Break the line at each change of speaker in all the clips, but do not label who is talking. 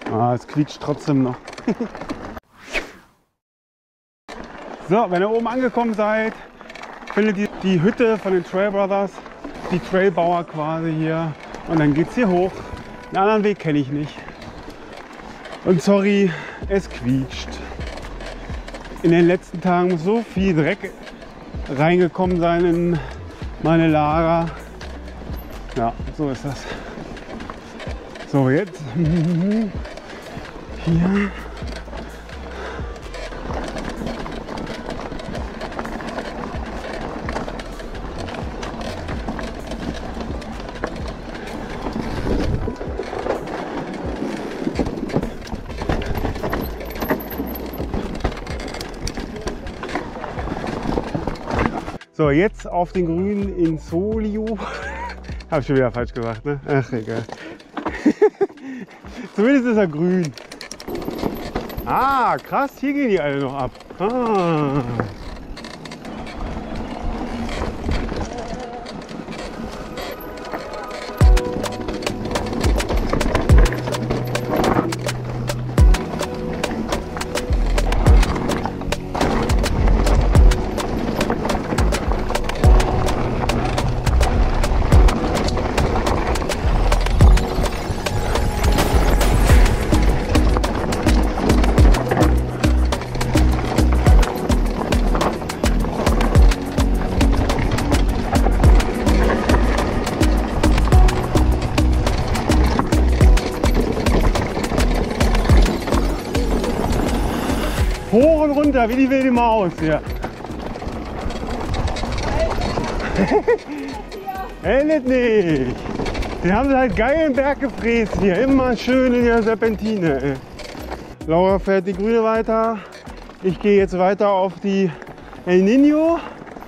Ah, es quietscht trotzdem noch. So, wenn ihr oben angekommen seid, findet ihr die Hütte von den Trail Brothers, die Trailbauer quasi hier. Und dann geht's hier hoch. Den anderen Weg kenne ich nicht. Und sorry, es quietscht. In den letzten Tagen muss so viel Dreck reingekommen sein in meine Lager. Ja, so ist das. So, jetzt hier. So, jetzt auf den grünen Insolio. Hab ich schon wieder falsch gesagt, ne? Ach, egal. Zumindest ist er grün. Ah, krass, hier gehen die alle noch ab. Ah. Hoch und runter, wie die wilde Maus hier. Endet nicht. Die haben halt geilen Berg gefräst hier. Immer schön in der Serpentine. Laura fährt die grüne weiter. Ich gehe jetzt weiter auf die El Niño.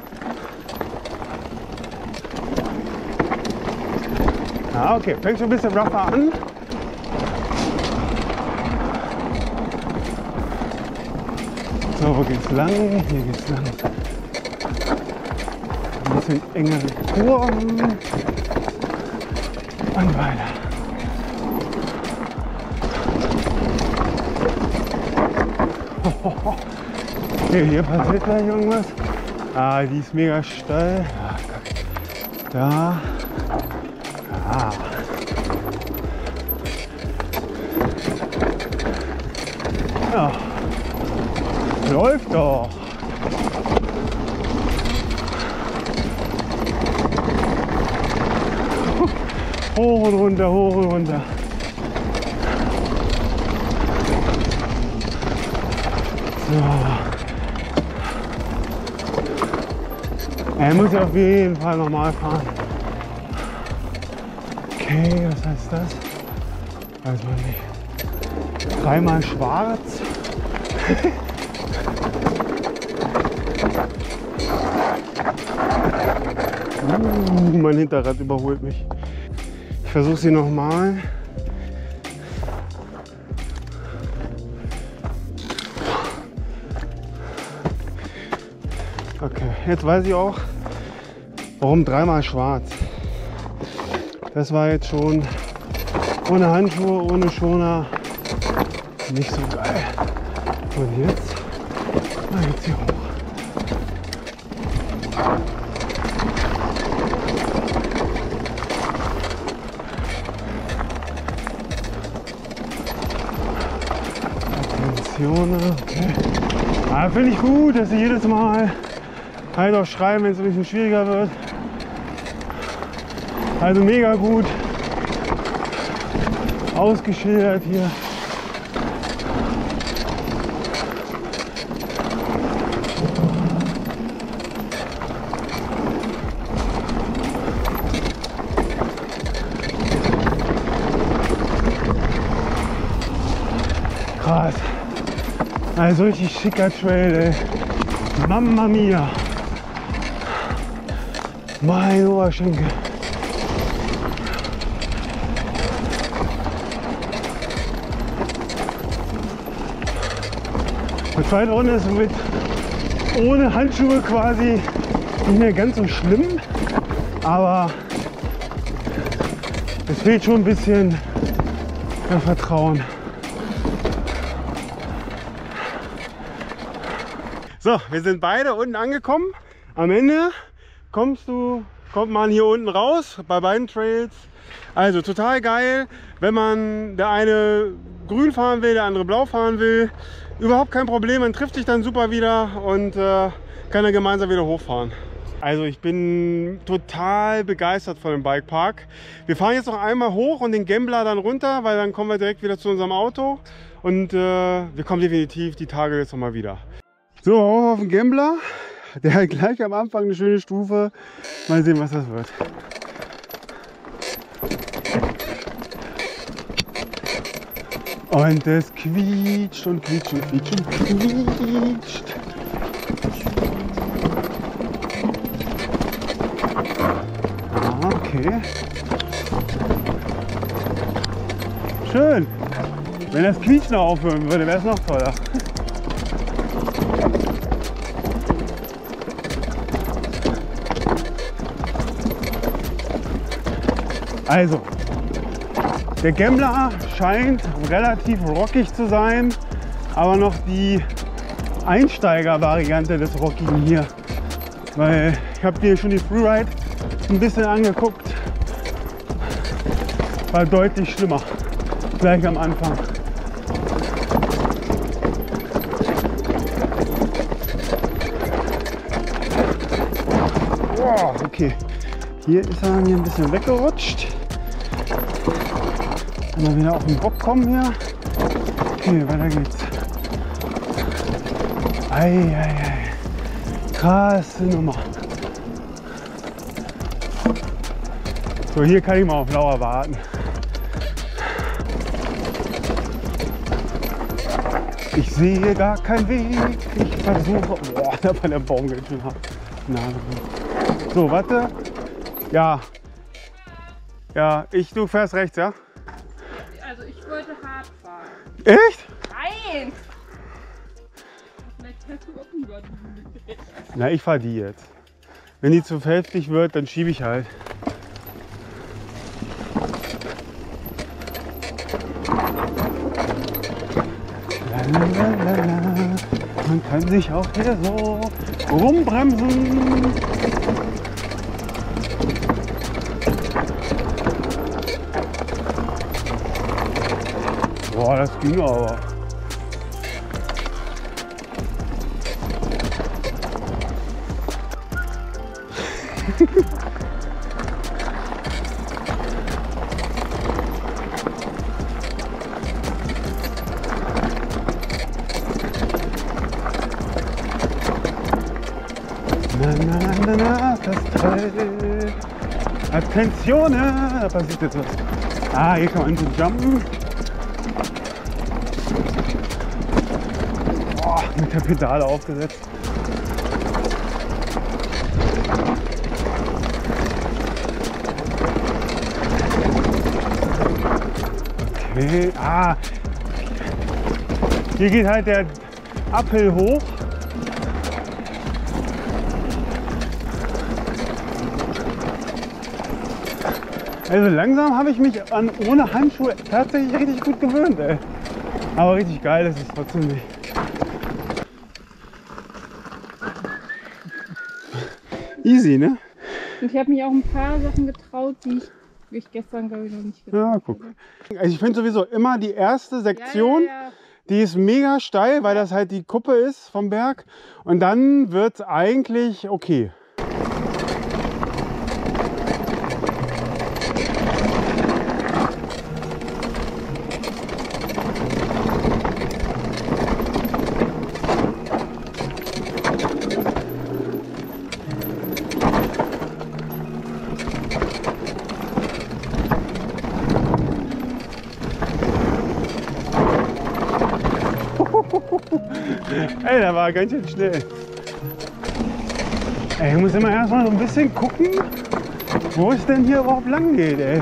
Ah, okay, fängt schon ein bisschen rougher an. So, wo geht's lang? Hier geht's lang. Ein bisschen engere Kurven. Und weiter. Okay, hier passiert gleich irgendwas. Ah, die ist mega steil. Da. Ah. Ja. Läuft doch. Hoch und runter, hoch und runter. So. Er muss auf jeden Fall normal fahren. Okay, was heißt das? Weiß man nicht. Dreimal schwarz. Mein Hinterrad überholt mich. Ich versuche sie nochmal. Okay, jetzt weiß ich auch, warum dreimal schwarz. Das war jetzt schon ohne Handschuhe, ohne Schoner nicht so geil. Und jetzt geht's hier hoch. Okay. Ah, finde ich gut, dass sie jedes Mal halt auch schreiben, wenn es ein bisschen schwieriger wird. Also mega gut ausgeschildert hier. Krass. Also richtig schicker Trail, ey. Mamma mia. Mein Oberschenkel. Die zweite Runde ist mit ohne Handschuhe quasi nicht mehr ganz so schlimm, aber es fehlt schon ein bisschen Vertrauen. So, wir sind beide unten angekommen. Am Ende kommt man hier unten raus bei beiden Trails. Also total geil, wenn man der eine grün fahren will, der andere blau fahren will. Überhaupt kein Problem, man trifft sich dann super wieder und kann dann gemeinsam wieder hochfahren. Also ich bin total begeistert von dem Bikepark. Wir fahren jetzt noch einmal hoch und den Gambler dann runter, weil dann kommen wir direkt wieder zu unserem Auto. Und wir kommen definitiv die Tage jetzt noch mal wieder. So, hoch auf den Gambler. Der hat gleich am Anfang eine schöne Stufe. Mal sehen, was das wird. Und es quietscht und quietscht und quietscht und quietscht. Ah, okay. Schön. Wenn das Quietschen aufhören würde, wäre es noch toller. Also, der Gambler scheint relativ rockig zu sein, aber noch die Einsteiger-Variante des Rockigen hier. Weil ich habe dir schon die Freeride ein bisschen angeguckt, war deutlich schlimmer, gleich am Anfang. Wow, okay, hier ist er mir ein bisschen weggerutscht. Mal wieder auf den Bock kommen hier. Okay, weiter geht's. Ei. Krasse Nummer. So, hier kann ich mal auf Laura warten. Ich sehe gar keinen Weg. Ich versuche. Boah, da war der Baum ganz schön hart. So, warte. Ja. Ja, du fährst rechts, ja?
Also ich wollte hart fahren.
Echt?
Nein! Vielleicht fährst du auch über die.
Na, ich fahre die jetzt. Wenn die zu heftig wird, dann schiebe ich halt. Lalalala. Man kann sich auch hier so rumbremsen. Boah, das ging aber. Na, das Teil. Attenzione, da passiert jetzt was. Ah, hier kann man so jumpen. Boah, mit der Pedale aufgesetzt. Okay, hier geht halt der Uphill hoch. Also langsam habe ich mich an ohne Handschuhe tatsächlich richtig gut gewöhnt, ey. Aber richtig geil ist es trotzdem nicht. Easy, ne?
Und ich habe mich auch ein paar Sachen getraut, die ich gestern, glaube ich, noch nicht getraut habe.
Ja, guck. Also ich finde sowieso immer die erste Sektion,
Ja.
die ist mega steil, weil das halt die Kuppe ist vom Berg. Und dann wird es eigentlich okay. Ey, der war ganz schön schnell. Ey, ich muss immer erstmal so ein bisschen gucken, wo es denn hier überhaupt lang geht, ey.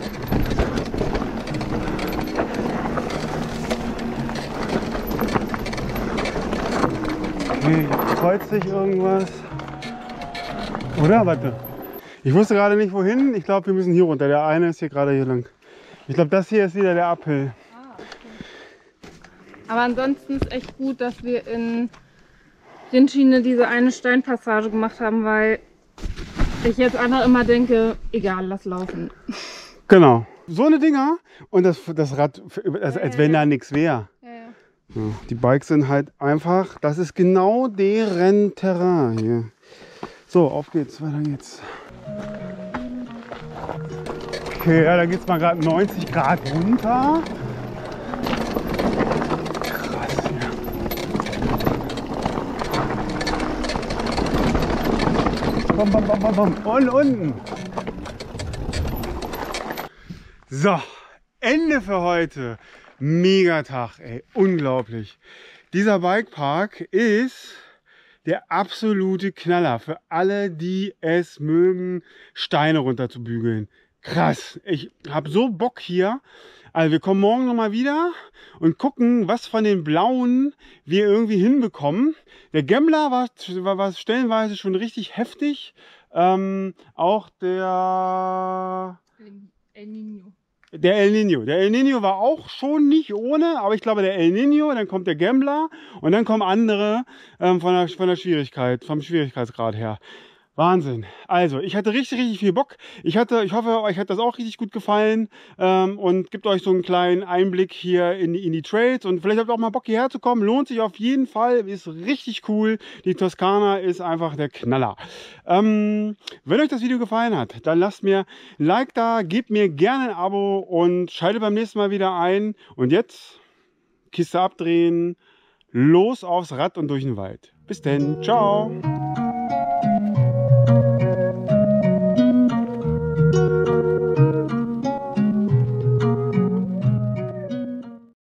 Okay, kreuzt sich irgendwas. Oder? Warte. Ich wusste gerade nicht wohin. Ich glaube, wir müssen hier runter. Der eine ist hier gerade hier lang. Ich glaube, das hier ist wieder der Uphill.
Aber ansonsten ist echt gut, dass wir in Rindschiene diese eine Steinpassage gemacht haben, weil ich jetzt einfach immer denke, egal, lass laufen.
Genau. So eine Dinger und das Rad, als wenn da nichts wäre.
Ja, ja.
Ja, die Bikes sind halt einfach, das ist genau deren Terrain hier. So, auf geht's, weiter geht's. Okay, ja, da geht's mal gerade 90 Grad runter. Krass, ja. Bom, bom, bom, bom, bom. Und unten. So, Ende für heute. Megatag, ey, unglaublich. Dieser Bikepark ist der absolute Knaller für alle, die es mögen, Steine runter zu bügeln. Krass, ich habe so Bock hier. Also wir kommen morgen nochmal wieder und gucken, was von den Blauen wir irgendwie hinbekommen. Der Gembler war stellenweise schon richtig heftig. Auch der
El Niño.
Der El Niño war auch schon nicht ohne, aber ich glaube der El Niño, dann kommt der Gembler und dann kommen andere vom Schwierigkeitsgrad her. Wahnsinn. Also, ich hatte richtig viel Bock. Ich hoffe, euch hat das auch richtig gut gefallen und gibt euch so einen kleinen Einblick hier in die Trails und vielleicht habt ihr auch mal Bock hierher zu kommen. Lohnt sich auf jeden Fall, ist richtig cool. Die Toskana ist einfach der Knaller. Wenn euch das Video gefallen hat, dann lasst mir ein Like da, gebt mir gerne ein Abo und schaltet beim nächsten Mal wieder ein. Und jetzt Kiste abdrehen, los aufs Rad und durch den Wald. Bis denn, ciao!